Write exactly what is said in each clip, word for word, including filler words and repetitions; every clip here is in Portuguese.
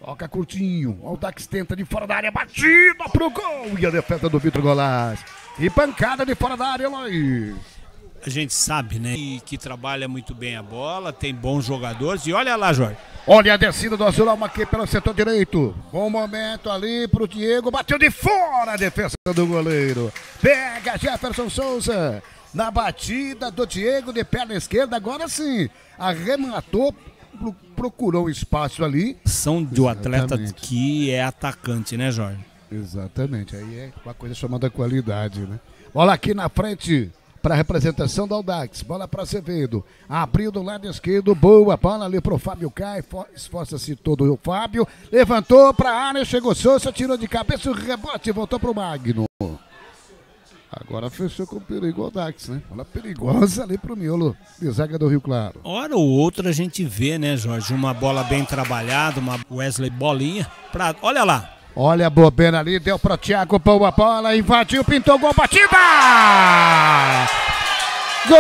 Toca curtinho. O Dax tenta de fora da área. Batida pro gol. E a defesa do Vitor Goulart. E pancada de fora da área, Luiz. A gente sabe, né, que, que trabalha muito bem a bola, tem bons jogadores. E olha lá, Jorge. Olha a descida do Azulão aqui pelo setor direito. Bom momento ali pro Diego. Bateu de fora a defesa do goleiro. Pega Jefferson Souza. Na batida do Diego de perna esquerda. Agora sim. Arrematou. Procurou espaço ali. São de um atleta que é atacante, né, Jorge? Exatamente. Aí é uma coisa chamada qualidade, né? Bola aqui na frente. Para a representação do Audax, bola para Acevedo, abriu do lado esquerdo, boa bola ali para o Fábio Caio, esforça-se todo o Fábio, levantou para a área, chegou Souza, tirou de cabeça o rebote e voltou para o Magno. Agora fechou com o perigo Audax, né? Bola perigosa ali para o miolo de zaga do Rio Claro. Hora ou outra a gente vê, né, Jorge, uma bola bem trabalhada, uma Wesley bolinha, pra... olha lá. Olha a bobena ali, deu para o Thiago, boa bola, invadiu, pintou, gol, batida! Gol!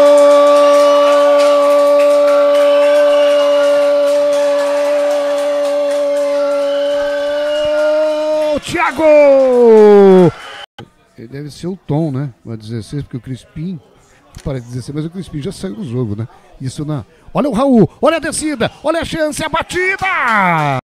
Thiago! Ele deve ser o Tom, né? Uma dezesseis, porque o Crispim, parece dezesseis, mas o Crispim já saiu do jogo, né? Isso não. Olha o Raul, olha a descida, olha a chance, a batida!